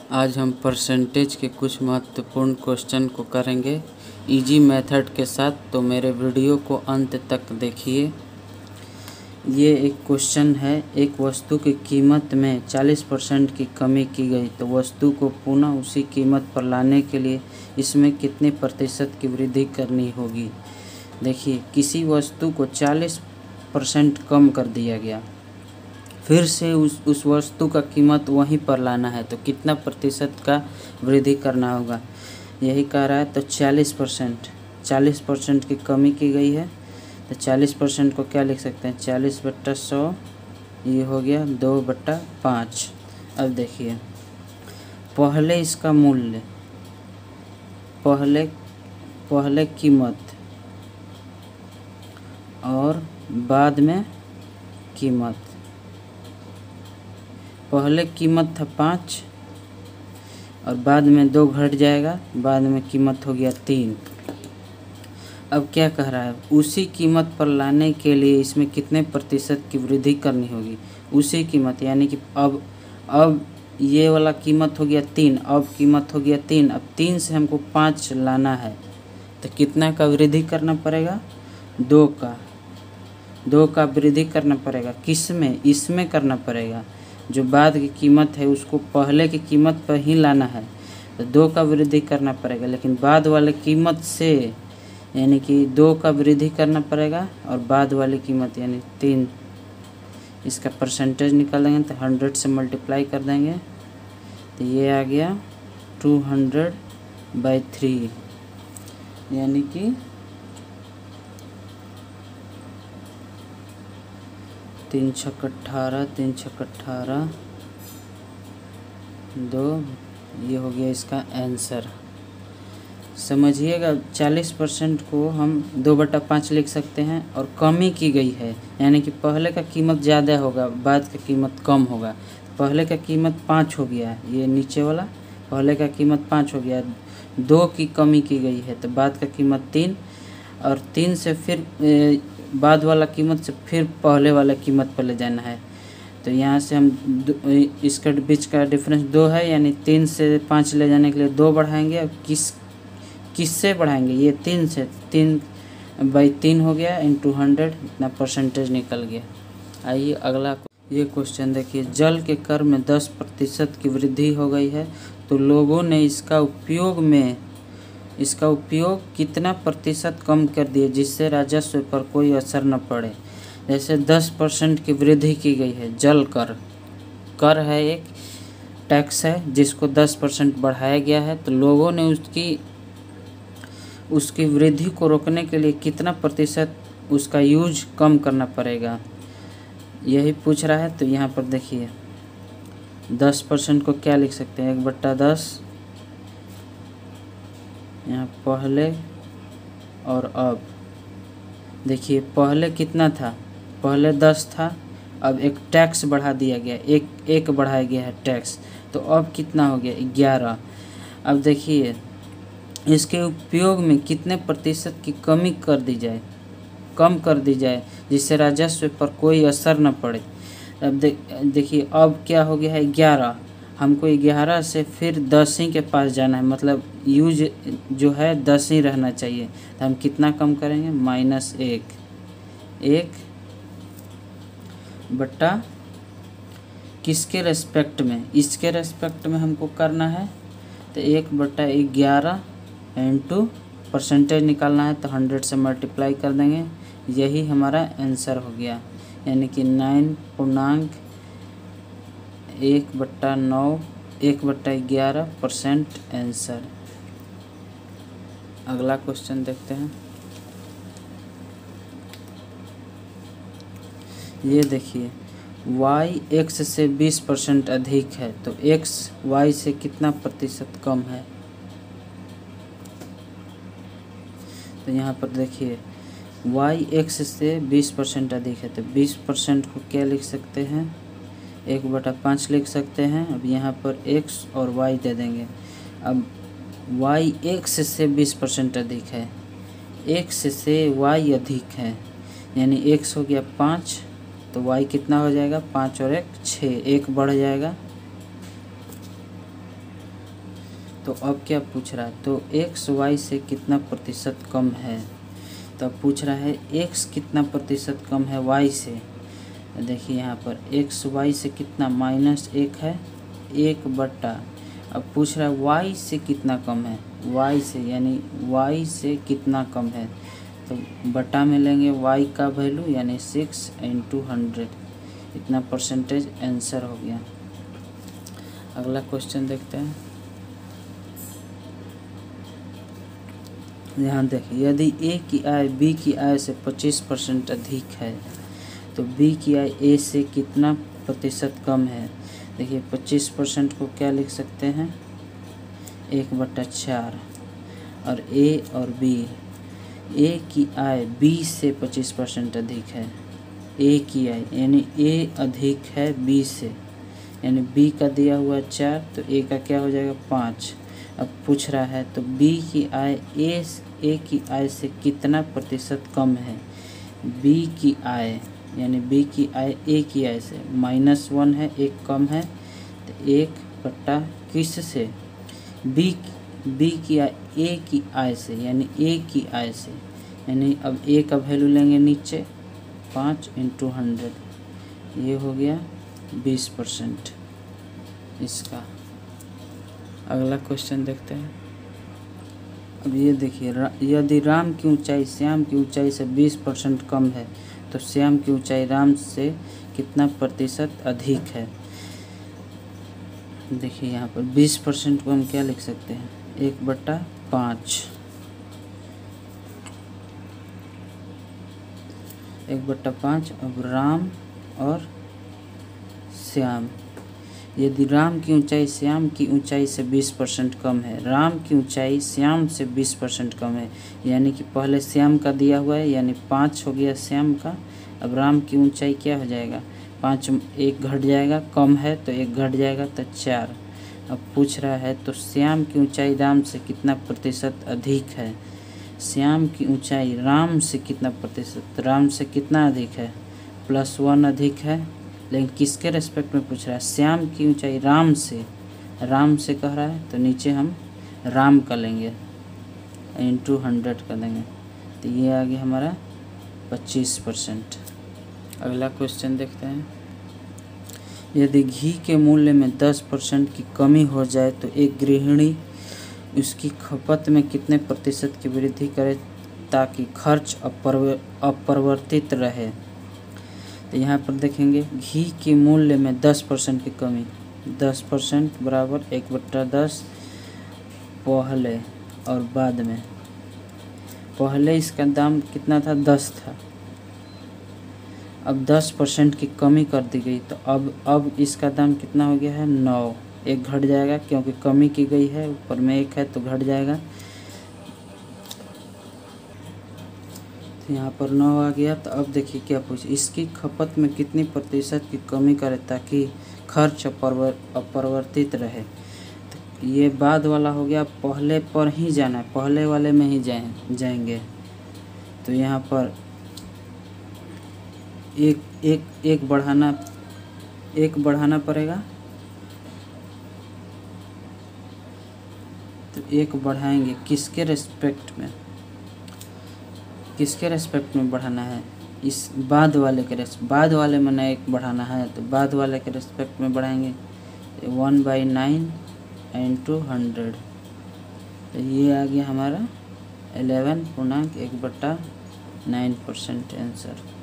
आज हम परसेंटेज के कुछ महत्वपूर्ण क्वेश्चन को करेंगे इजी मेथड के साथ, तो मेरे वीडियो को अंत तक देखिए। ये एक क्वेश्चन है, एक वस्तु की कीमत में 40% की कमी की गई तो वस्तु को पुनः उसी कीमत पर लाने के लिए इसमें कितने प्रतिशत की वृद्धि करनी होगी। देखिए, किसी वस्तु को 40% कम कर दिया गया, फिर से उस वस्तु का कीमत वहीं पर लाना है तो कितना प्रतिशत का वृद्धि करना होगा, यही कह रहा है। तो 40% की कमी की गई है तो 40% को क्या लिख सकते हैं, 40/100, ये हो गया 2/5। अब देखिए, पहले इसका मूल्य, पहले कीमत और बाद में कीमत। पहले कीमत था 5 और बाद में 2 घट जाएगा, बाद में कीमत हो गया 3। अब क्या कह रहा है, उसी कीमत पर लाने के लिए इसमें कितने प्रतिशत की वृद्धि करनी होगी। उसी कीमत यानी कि अब ये वाला कीमत हो गया 3, अब कीमत हो गया 3, अब 3 से हमको 5 लाना है तो कितना का वृद्धि करना पड़ेगा, 2 का वृद्धि करना पड़ेगा। किस में, इसमें करना पड़ेगा। जो बाद की कीमत है उसको पहले की कीमत पर ही लाना है तो 2 का वृद्धि करना पड़ेगा, लेकिन बाद वाले कीमत से यानी कि 2 का वृद्धि करना पड़ेगा और बाद वाली कीमत यानी 3, इसका परसेंटेज निकाल देंगे तो 100 से मल्टीप्लाई कर देंगे तो ये आ गया 200/3 यानी कि 3 छक 18, 3 छक 18, 2, ये हो गया इसका आंसर। समझिएगा, 40% को हम 2/5 लिख सकते हैं और कमी की गई है यानी कि पहले का कीमत ज़्यादा होगा, बाद का कीमत कम होगा। पहले का कीमत 5 हो गया, ये नीचे वाला पहले का कीमत 5 हो गया, 2 की कमी की गई है तो बाद का कीमत 3, और 3 से फिर बाद वाला कीमत से फिर पहले वाला कीमत पर ले जाना है। तो यहाँ से हम इसका बीच का डिफरेंस 2 है, यानी 3 से 5 ले जाने के लिए 2 बढ़ाएंगे। अब किससे बढ़ाएंगे, ये 3 से, 3/3 हो गया इंटू 100, इतना परसेंटेज निकल गया। आइए अगला ये क्वेश्चन देखिए, जल के कर में 10% की वृद्धि हो गई है तो लोगों ने इसका उपयोग कितना प्रतिशत कम कर दिया जिससे राजस्व पर कोई असर न पड़े। जैसे 10% की वृद्धि की गई है, जल कर है, एक टैक्स है जिसको 10% बढ़ाया गया है, तो लोगों ने उसकी वृद्धि को रोकने के लिए कितना प्रतिशत उसका यूज कम करना पड़ेगा, यही पूछ रहा है। तो यहाँ पर देखिए 10% को क्या लिख सकते हैं, 1/10, यहाँ पहले और अब। देखिए पहले कितना था, पहले 10 था, अब एक टैक्स बढ़ा दिया गया, एक बढ़ाया गया है टैक्स, तो अब कितना हो गया, 11। अब देखिए इसके उपयोग में कितने प्रतिशत की कम कर दी जाए जिससे राजस्व पर कोई असर न पड़े। अब देखिए अब क्या हो गया है, 11, हमको 11 से फिर 10 ही के पास जाना है, मतलब यूज जो है 10 ही रहना चाहिए। तो हम कितना कम करेंगे, -1 बट्टा किसके रेस्पेक्ट में, इसके रेस्पेक्ट में हमको करना है तो 1/11 इंटू परसेंटेज निकालना है तो 100 से मल्टीप्लाई कर देंगे, यही हमारा आंसर हो गया, यानी कि 9.1/9 1/11% आंसर। अगला क्वेश्चन देखते हैं। ये देखिए, y x से 20% अधिक है तो x y से कितना प्रतिशत कम है। तो यहाँ पर देखिए y x से 20% अधिक है तो 20% को क्या लिख सकते हैं, 1/5 लिख सकते हैं। अब यहाँ पर x और y दे देंगे। अब y x से 20% अधिक है, x से y अधिक है, यानी x हो गया 5 तो y कितना हो जाएगा, 5 और 1 6, 1 बढ़ जाएगा तो अब क्या पूछ रहा है, तो एक्स वाई से कितना प्रतिशत कम है। तो अब पूछ रहा है एक्स कितना प्रतिशत कम है वाई से। देखिए यहाँ पर एक्स वाई से कितना -1 है, 1/। अब पूछ रहा है वाई से कितना कम है, वाई से यानी वाई से कितना कम है, तो बटा में लेंगे वाई का वैल्यू यानी 6 × 100, इतना परसेंटेज आंसर हो गया। अगला क्वेश्चन देखते हैं। यहाँ देखिए यदि ए की आय बी की आय से 25% अधिक है तो बी की आय ए से कितना प्रतिशत कम है। देखिए 25% को क्या लिख सकते हैं, 1/4। और ए और बी, ए की आय बी से 25% अधिक है, ए की आय यानी ए अधिक है बी से, यानी बी का दिया हुआ 4 तो ए का क्या हो जाएगा 5। अब पूछ रहा है तो बी की आय ए की आय से कितना प्रतिशत कम है। बी की आय यानी बी की आय ए की आय से -1 है, एक कम है, तो 1/, किस से, बी की आय ए की आय से यानी ए की आय से, यानी अब ए का वैल्यू लेंगे नीचे 5 × 100, ये हो गया 20% इसका। अगला क्वेश्चन देखते हैं। अब ये देखिए यदि राम की ऊंचाई श्याम की ऊंचाई से 20% कम है तो श्याम की ऊंचाई राम से कितना प्रतिशत अधिक है। देखिए यहाँ पर 20% को हम क्या लिख सकते हैं, 1/5, 1/5। अब राम और श्याम, यदि राम की ऊंचाई श्याम की ऊंचाई से 20% कम है, राम की ऊंचाई श्याम से 20% कम है, यानी कि पहले श्याम का दिया हुआ है यानी 5 हो गया श्याम का। अब राम की ऊंचाई क्या हो जाएगा, 5, 1 घट जाएगा, कम है तो 1 घट जाएगा तो 4। अब पूछ रहा है तो श्याम की ऊंचाई राम से कितना प्रतिशत अधिक है। श्याम की ऊंचाई राम से कितना प्रतिशत, राम से कितना अधिक है, +1 अधिक है, लेकिन किसके रेस्पेक्ट में पूछ रहा है, श्याम की ऊंचाई राम से कह रहा है तो नीचे हम राम का लेंगे × 100 कर देंगे, तो ये आ गया हमारा 25%। अगला क्वेश्चन देखते हैं। यदि घी के मूल्य में 10% की कमी हो जाए तो एक गृहिणी उसकी खपत में कितने प्रतिशत की वृद्धि करे ताकि खर्च अपरिवर्तित रहे। तो यहाँ पर देखेंगे घी के मूल्य में 10% की कमी, 10% बराबर 1/10 पहले और बाद में। पहले इसका दाम कितना था, 10 था, अब 10% की कमी कर दी गई तो अब इसका दाम कितना हो गया है, 9। 1 घट जाएगा क्योंकि कमी की गई है, ऊपर में 1 है तो घट जाएगा, तो यहाँ पर 9 आ गया। तो अब देखिए क्या पूछे, इसकी खपत में कितनी प्रतिशत की कमी करे ताकि खर्च अपरिवर्तित रहे। तो ये बाद वाला हो गया, पहले पर ही जाना है, पहले वाले में ही जाएंगे। तो यहाँ पर एक बढ़ाना पड़ेगा, तो 1 बढ़ाएंगे किसके रेस्पेक्ट में बढ़ाना है, इस बाद वाले बाद वाले में ना 1 बढ़ाना है तो बाद वाले के रेस्पेक्ट में बढ़ाएंगे 1/9 × 100, तो ये आ गया हमारा 11.1/9% आंसर।